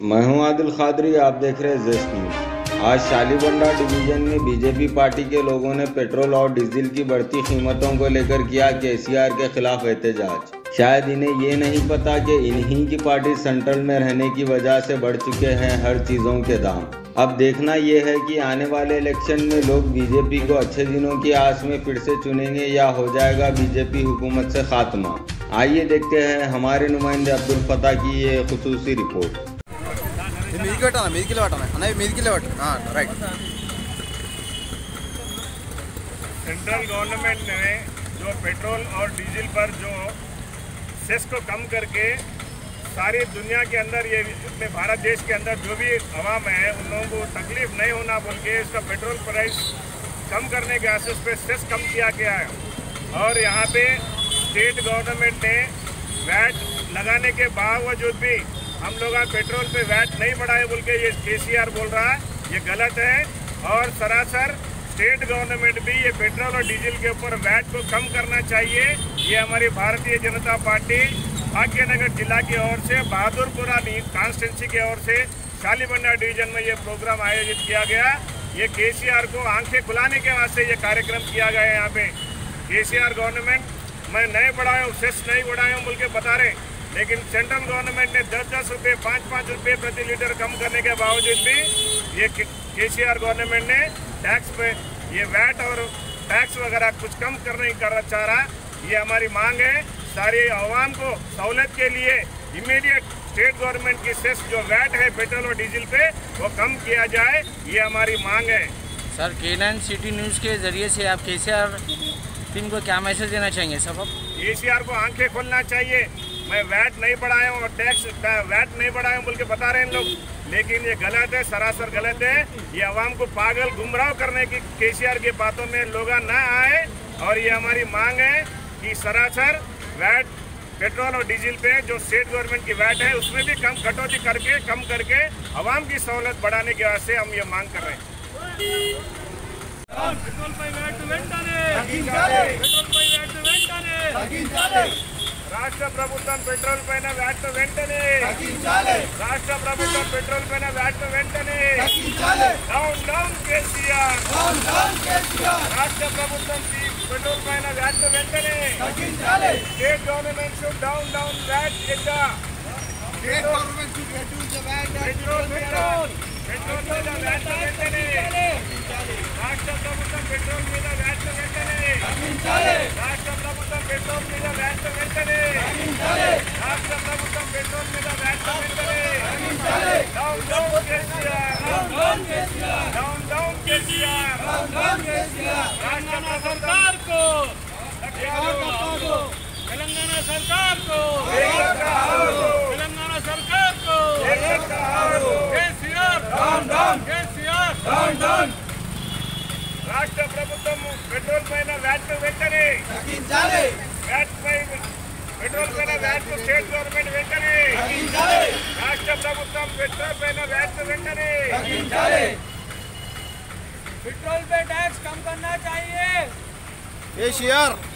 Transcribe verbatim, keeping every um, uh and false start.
मैं हूं आदिल खादरी, आप देख रहे हैं ज़ेस्ट न्यूज़। आज शालीबंडा डिवीजन में बीजेपी पार्टी के लोगों ने पेट्रोल और डीजल की बढ़ती कीमतों को लेकर किया केसीआर के खिलाफ एहतजाज। शायद इन्हें ये नहीं पता कि इन्हीं की पार्टी सेंट्रल में रहने की वजह से बढ़ चुके हैं हर चीज़ों के दाम। अब देखना यह है कि आने वाले इलेक्शन में लोग बीजेपी को अच्छे दिनों की आस में फिर से चुनेंगे या हो जाएगा बीजेपी हुकूमत से खात्मा। आइए देखते हैं हमारे नुमाइंदे अब्दुल फता की ये खुसूसी रिपोर्ट। राइट। सेंट्रल गवर्नमेंट ने जो पेट्रोल और डीजल पर जो सेस को कम करके सारी दुनिया के अंदर ये अपने भारत देश के अंदर जो भी आवाम है उन लोगों को तकलीफ नहीं होना बोल के इसका पेट्रोल प्राइस कम करने के आस पे सेस कम किया गया है। और यहाँ पे स्टेट गवर्नमेंट ने वैट लगाने के बावजूद भी हम लोग पेट्रोल पे वैट नहीं बढ़ाए बोल के ये केसीआर बोल रहा है, ये गलत है। और सरासर स्टेट गवर्नमेंट भी ये पेट्रोल और डीजल के ऊपर वैट को कम करना चाहिए। ये हमारी भारतीय जनता पार्टी भाग्यनगर जिला की ओर से बहादुरपुरा कॉन्स्टिट्यूंसी की ओर से शालीबंडा डिवीजन में ये प्रोग्राम आयोजित किया गया। ये केसीआर को आंखें खुलाने के वास्ते ये कार्यक्रम किया गया है। यहाँ पे केसीआर गवर्नमेंट मैं नहीं बढ़ाया सेस नहीं बढ़ाया बोल के बता रहे, लेकिन सेंट्रल गवर्नमेंट ने दस दस रुपये पाँच पाँच रुपये प्रति लीटर कम करने के बावजूद भी ये केसीआर गवर्नमेंट ने टैक्स पे ये वैट और टैक्स वगैरह कुछ कम करने करना चाह रहा। ये हमारी मांग है, सारी आवाम को सहूलत के लिए इमीडिएट स्टेट गवर्नमेंट की सेस जो वैट है पेट्रोल और डीजल पे वो कम किया जाए, ये हमारी मांग है। सर, के नाइन सिटी न्यूज़ के जरिए से आप केसीआर टीम को क्या मैसेज देना चाहेंगे? सब केसीआर को आंखें खोलना चाहिए। मैं वैट नहीं बढ़ाया हूँ और टैक्स वैट नहीं बढ़ाया हूँ बोल के बता रहे हैं लोग, लेकिन ये गलत है, सरासर गलत है। ये आवाम को पागल गुमराह करने की केसीआर की बातों में लोग ना आए। और ये हमारी मांग है कि सरासर वैट पेट्रोल और डीजल पे जो स्टेट गवर्नमेंट की वैट है उसमें भी कम कटौती करके कम करके आवाम की सहूलत बढ़ाने के वास्ते हम ये मांग कर रहे हैं। पेट्रोल पे वैट వెంటనే पेट्रोल पे वैट వెంటనే రాష్ట్ర ప్రభుత్వం పెట్రోల్ పైన వ్యాట్ వెంటనే తగ్గించాలి రాష్ట్ర ప్రభుత్వం పెట్రోల్ పైన వ్యాట్ వెంటనే తగ్గించాలి down down KCR down down KCR రాష్ట్ర ప్రభుత్వం పెట్రోల్ పైన వ్యాట్ వెంటనే తగ్గించాలి state government should down down VAT in the state government should reduce the VAT petrol petrol petrol మీద వ్యాట్ వెంటనే తగ్గించాలి రాష్ట్ర ప్రభుత్వం పెట్రోల్ మీద వ్యాట్ వెంటనే తగ్గించాలి రాష్ట్ర ప్రభుత్వం పెట్రోల్ మీద వ్యాట్ వెంటనే తగ్గించాలి రాష్ట్ర ప్రభుత్వం పెట్రోల్ మీద వ్యాట్ వెంటనే తగ్గించాలి down down KCR down down KCR down down KCR down down KCR రాష్ట్ర सरकार को तेलंगाना सरकार को तेलंगाना सरकार को KCR down down KCR down down రాష్ట్ర ప్రభుత్వం పెట్రోల్ పైన వ్యాట్ వెంటనే తగ్గించాలి వ్యాట్ పై పెట్రోల్ పైన వ్యాట్ స్టేట్ గవర్నమెంట్ వెంటనే తగ్గించాలి రాష్ట్ర ప్రభుత్వం పెట్రోల్ పైన వ్యాట్ వెంటనే తగ్గించాలి पेट्रोल पे टैक्स कम करना चाहिए। केसीआर